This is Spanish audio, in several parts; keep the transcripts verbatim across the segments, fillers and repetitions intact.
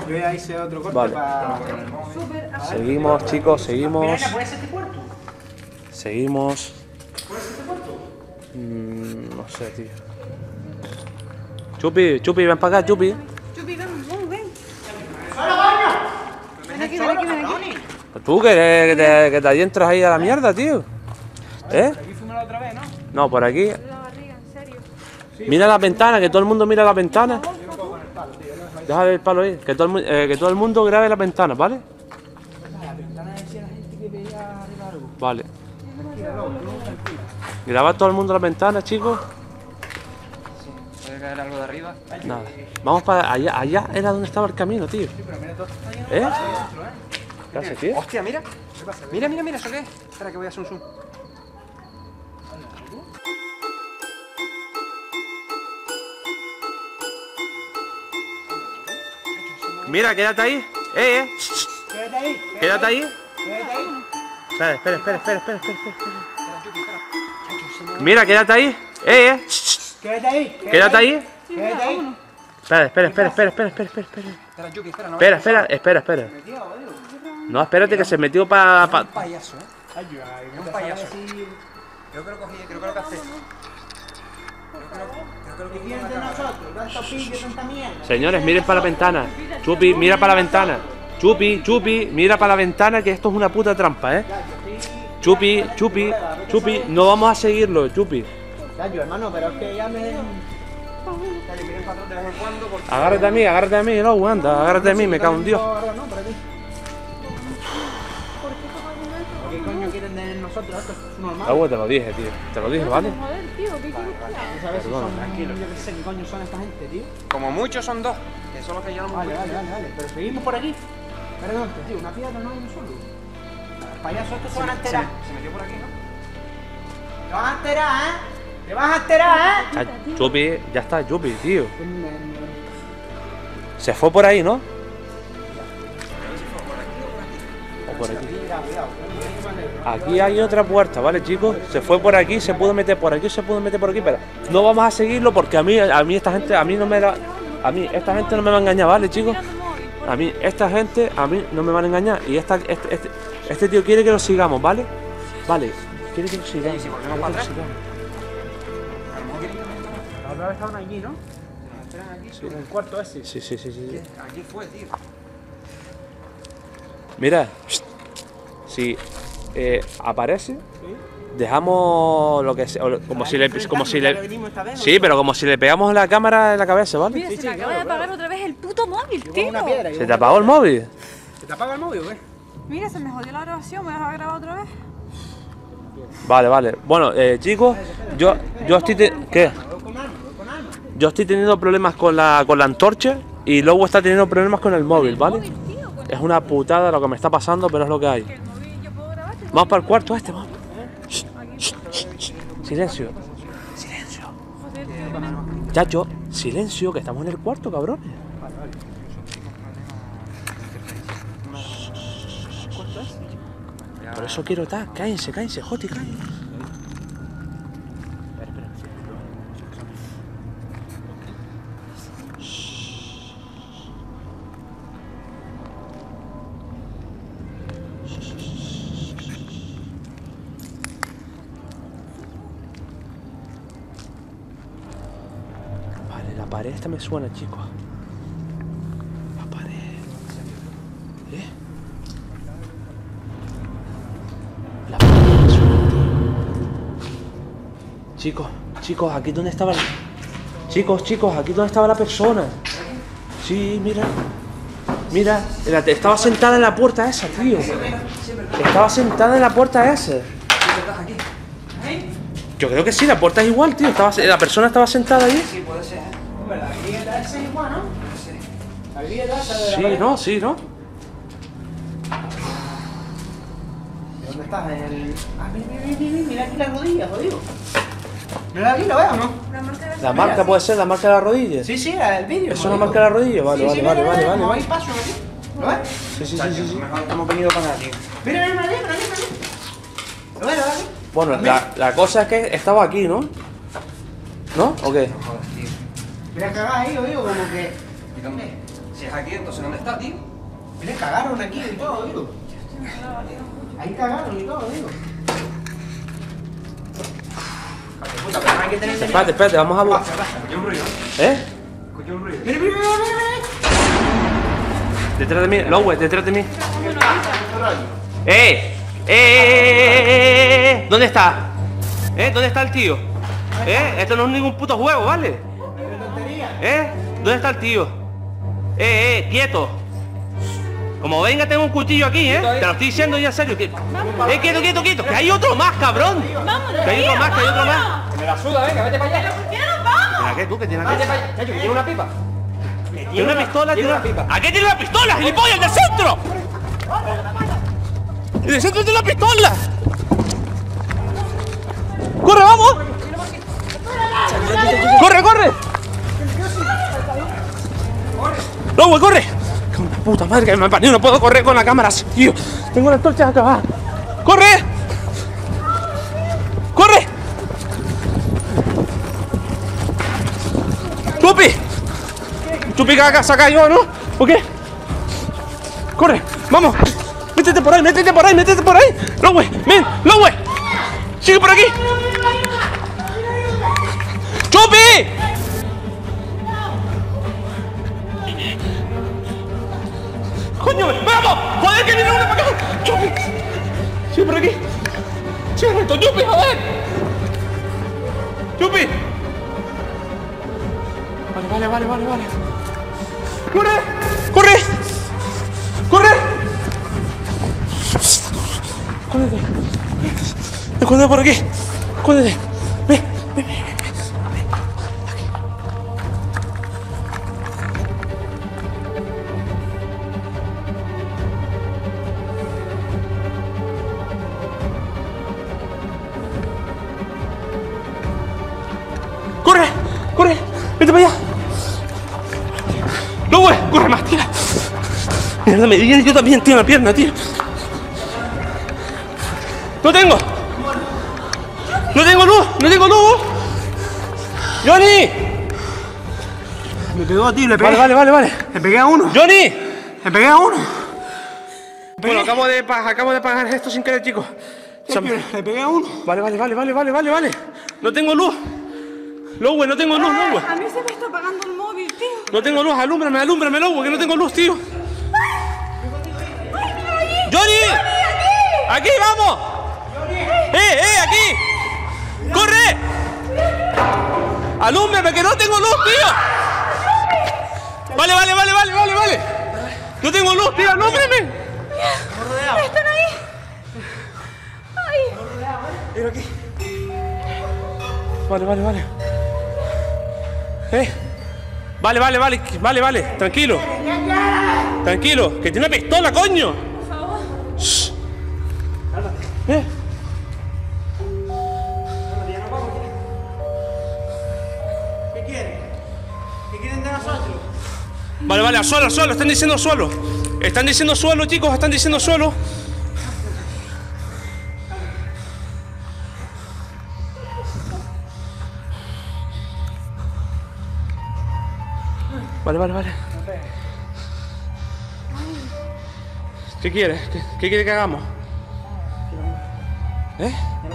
Yo ya hice otro corte Vale. para... Seguimos, chicos, seguimos. Mira, ¿puede ser este cuarto? Seguimos. ¿Puede ser este cuarto? Mm, no sé, tío. Chupi, Chupi, ven para acá, Chupi. Chupi, ven, ven, ven. ¡Solo, coño! Ven aquí, ven aquí, ven aquí. Tú que, que, te, que te adentras ahí a la mierda, tío. ¿Eh? Aquí fuimos la otra vez, ¿no? No, por aquí. La barriga, en serio. Mira la ventana, que todo el mundo mira la ventana. Deja el palo ahí. Que todo el, mu- eh, que todo el mundo grabe la ventana, ¿vale? La ventana decía la gente que veía arriba algo. Vale. Graba todo el mundo la ventana, chicos. ¿Puede caer algo de arriba? Nada. Vamos para allá. Allá era donde estaba el camino, tío. Sí, pero mira, todo está lleno ¿Eh? de cosas dentro, ¿eh? ¿Qué haces, tío? Hostia, mira. Mira, mira, mira, ¿eso qué es? Espera que voy a hacer un zoom. Mira, quédate ahí. Eh, eh. Quédate ahí. Quédate ahí. Quédate ahí. Espera, espera, espera, espera, espera, espera, espera. Mira, quédate ahí. Eh, eh. Quédate ahí. Quédate ahí. Quédate ahí. Espera, espera, espera, espera, espera, espera, espera, espera. Espera, Yuki, espera, no. Espera, espera, espera, espera. No, espérate que se metió para... Pa... Un payaso, ¿eh? Ay, ay, Un me payaso. empezaba a decir, Creo que lo cogí, creo que lo capté. Creo que lo, creo que lo cogí ¿quién con de la cámara. nosotros? Tanto pillo, tanta mierda. Señores, miren para la ventana. Chupi, mira para la ventana. Chupi, Chupi, mira para la ventana que esto es una puta trampa, ¿eh? Chupi, Chupi, Chupi, no vamos a seguirlo, Chupi. Cayo, hermano, pero es que ya me... Dale, miren para atrás de vez en cuando porque... Agárrate a mí, agárrate a mí, no, anda, agárrate a mí, me cago en Dios. No, por aquí. ¿Qué coño quieren de nosotros? Esto es normal. Ah, bueno, te lo dije, tío. Te lo dije, ¿vale? Joder, tío, ¿qué quieres? ¿Tú sabes si Perdona, son, tranquilo. yo qué sé qué coño son esta gente, tío? Como muchos son dos, que son los que ya no me Vale, vale, vale, vale. Pero seguimos por aquí. Perdón, tío, una piedra no hay uno solo. Los payasos estos se van a enterar. Se metió por aquí, ¿no? Te vas a enterar, ¿eh? Te vas a enterar, ¿eh? Ah, Chupi, ya está, Chupi, tío. Se fue por ahí, ¿no? O por aquí. Aquí hay otra puerta, ¿vale, chicos? Se fue por aquí, se pudo meter por aquí, se pudo meter por aquí, pero no vamos a seguirlo porque a mí, a mí esta gente, a mí no me da, a mí esta gente no me va a engañar, ¿vale, chicos? A mí esta gente, a mí no me van a engañar y esta, este, este, este tío quiere que lo sigamos, ¿vale? Vale, quiere que lo sigamos. ¿Y si volvemos quiere para que lo atrás? sigamos. A lo mejor quieren que me metan. La otra vez estaban allí, ¿no? Esperan aquí. En el cuarto ese. Sí, sí, sí, sí, sí. Aquí fue, tío. Mira, si eh, aparece, dejamos lo que sea, o como si le, como si le, sí, pero como si le pegamos la cámara en la cabeza, ¿vale? Mira, se me acaba de apagar otra vez el puto móvil, tío. Una piedra. ¿Se te apagó el móvil? ¿Se te apaga el móvil o qué? Mira, se me jodió la grabación, ¿me vas a grabar otra vez? Vale, vale. Bueno, eh, chicos, yo, yo estoy, te- ¿qué? Voy con alma, voy con alma. Yo estoy teniendo problemas con la, con la antorcha y luego está teniendo problemas con el móvil, ¿vale? Móvil, tío, con Es una putada lo que me está pasando, pero es lo que hay. el móvil yo puedo grabarte. Vamos para el cuarto este, vamos. Shh, shh, shh, shh. Silencio. Silencio. Joder, tío, Chacho, silencio, que estamos en el cuarto, cabrones. Por eso quiero estar. Cállense, cállense, Joti, cállense. Vale, la pared esta me suena, chicos. La pared. ¿Eh? La pared me suena, tío. Chicos, chicos, aquí donde estaba la... Chicos, chicos, aquí donde estaba la persona. Sí, mira. Mira, la- estaba sentada en la puerta esa, tío. Estaba sentada en la puerta esa. Yo creo que sí, la puerta es igual, tío. Estaba, la persona estaba sentada ahí. Sí, puede ser. Hombre, la vivienda esa es igual, ¿no? La vivienda esa de la Sí, pared. no, sí, ¿no? ¿Dónde estás? En el... Ah, mira, mira, mira, mira aquí las rodillas, jodido. Mira aquí, lo veo, ¿no? La marca de La marca puede ser la marca de la rodilla. Sí, sí, el vídeo. ¿Es una marca de la rodilla? Vale, Sí, vale, sí, vale, mira, vale, mira, vale, como vale. hay paso aquí. ¿Lo ves? Sí, sí, sí, sí, sí. Mejor hemos venido para acá, tío. Mira, mira, mira, mira, mira. ¿Lo ves, lo ves? Bueno, la, la cosa es que estaba aquí, ¿no? ¿No? ¿O qué? Joder, tío. Mira, cagás ahí, yo digo, como que... ¿Y dónde? Si es aquí, entonces ¿dónde está, tío? Mira, cagaron aquí y todo, digo. Ahí cagaron y todo, digo. Puta, pero hay que tener... Espérate, espérate, vamos a buscar. Escuché un ruido. ¿Eh? Escuché un ruido. Mira, mira, mira, mira. Detrás de mí, Lowe, detrás de mí. ¡Eh! ¡Eh! ¡Eh! ¿Dónde está? ¿Eh? ¿Dónde está el tío? ¿Eh? Esto no es ningún puto juego, ¿vale? ¿Eh? ¿Dónde está el tío? ¡Eh, eh! ¡Quieto! Como venga, tengo un cuchillo aquí, ¿eh? Te lo estoy diciendo ya en serio. Que... ¡Eh, quieto, quieto, quieto! ¡Que hay otro más, cabrón! ¡Que hay otro más, que hay otro más! Me la suda, venga, vete para allá. ¿Por qué no vamos? ¿Mira qué tú? ¿Qué tienes Vete aquí? para allá. Chacho, que tiene una pipa. ¿Tiene una pistola? Tiene una pipa. ¿A qué tiene una pistola, gilipollas, el del centro? ¡El del centro tiene una pistola! ¡Corre, vamos! ¡Corre, corre! ¡Lowe, corre! ¡Qué una puta madre que me ha parido! No puedo correr con la cámara así, tío. Tengo la antorcha acabada. ¡Corre! ¡Corre! ¡Chupi! Chupi que acá saca yo, ¿no? ¿O qué? ¡Corre! ¡Vamos! ¡Métete por ahí! ¡Métete por ahí! ¡Métete por ahí! ¡Lowe! ¡Ven! ¡Lowe! ¡Sigue por aquí! ¡Chupi! ¡Coño! ¡Vamos! ¡Joder, que viene uno para acá! ¡Chupi! ¡Sigue por aquí! ¡Sigue recto! ¡Chupi, joder! ¡Chupi! Vale, vale, vale, vale, vale. ¡Corre! ¡Corre! ¡Corre! ¡Escóndete! ¡Escóndete por aquí! ¡Escóndete! ¡Ven! ¡Ven! ¡Ven! ¡Corre! ¡Corre! ¡Vete para allá! ¡No, güey! ¡Corre más, tira! Mierda, me viene yo también, tío, la pierna, tío. ¡No tengo! ¡No tengo luz! ¡No tengo luz! ¡Johnny! Me pegó a ti, le pegué. Vale, vale, vale, vale. Le pegué a uno. ¡Johnny! Le pegué a uno. Bueno, acabo de, pa- acabo de pagar esto sin querer, chicos. Se me- Le pegué a uno. Vale, vale, vale, vale, vale, vale, vale. No tengo luz. Lowe, no tengo luz, Lowe. A mí se me está apagando el móvil, tío. No tengo luz, alúmbrame, alúmbrame, Lowe, que no tengo luz, tío. ¡Johnny! ¡Aquí, vamos! ¡Eh, eh, aquí! ¡Corre! ¡Alúmbrame, que no tengo luz, tío! Vale, vale, vale, vale, vale, vale. No tengo luz, tío, alúmbrame. ¿Están ahí? Ay. Vale, vale, vale. Eh. Vale, vale, vale, vale, vale, tranquilo. Tranquilo, que tiene una pistola, coño. Por favor. Shh. Eh. ¿Qué quieren? ¿Qué quieren de nosotros? Vale, vale, a suelo, a suelo, están diciendo suelo. Están diciendo suelo, chicos, están diciendo suelo. Vale, vale, vale. ¿Qué quieres? ¿Qué, qué quiere que hagamos? ¿Eh?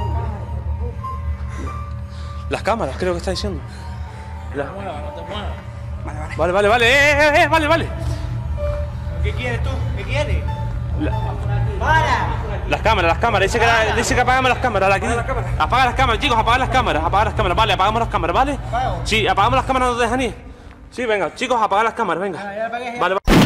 Las cámaras, creo que está diciendo. La- Vale, vale, vale, eh, eh, eh, vale, vale. ¿Qué quieres tú? ¿Qué quieres? La- ¡Para! Las cámaras, las cámaras, dice que, la- dice que apagamos las cámaras. La, apaga las cámaras, chicos, apaga las cámaras, apaga las cámaras, vale, apagamos las cámaras, ¿vale? ¿Apago? Sí, apagamos las cámaras, no nos dejan ir. Sí, venga, chicos, apaga las cámaras, venga. ya apagué, ya. Vale, vale.